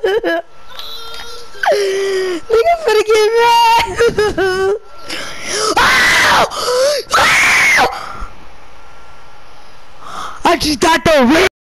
Nigga finna get mad. I just got the win.